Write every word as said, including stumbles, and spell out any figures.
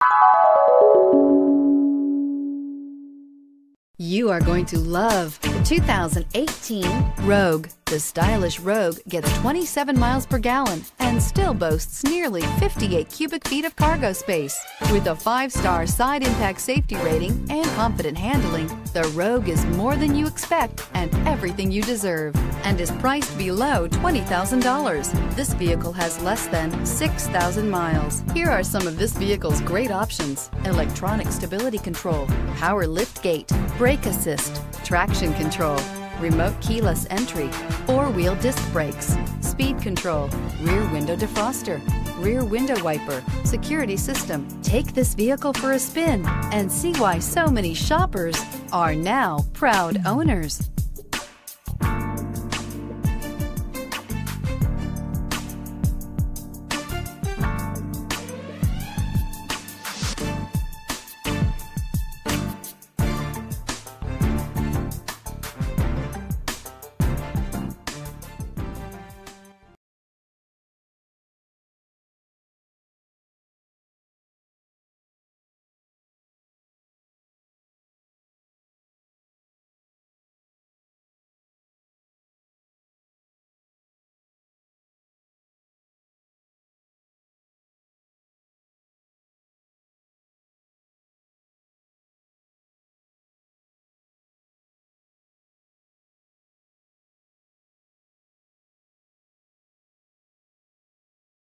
You are going to love the two thousand eighteen Rogue. The stylish Rogue gets twenty-seven miles per gallon and still boasts nearly fifty-eight cubic feet of cargo space. With a five-star side impact safety rating and confident handling, the Rogue is more than you expect and everything you deserve, and is priced below twenty thousand dollars. This vehicle has less than six thousand miles. Here are some of this vehicle's great options: electronic stability control, power liftgate, brake assist, traction control, remote keyless entry, four-wheel disc brakes, speed control, rear window defroster, rear window wiper, security system. Take this vehicle for a spin and see why so many shoppers are now proud owners.